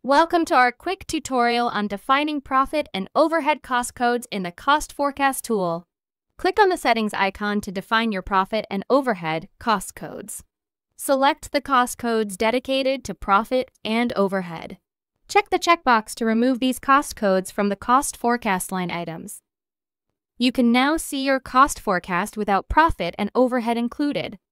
Welcome to our quick tutorial on defining profit and overhead cost codes in the Cost Forecast tool. Click on the settings icon to define your profit and overhead cost codes. Select the cost codes dedicated to profit and overhead. Check the checkbox to remove these cost codes from the cost forecast line items. You can now see your cost forecast without profit and overhead included.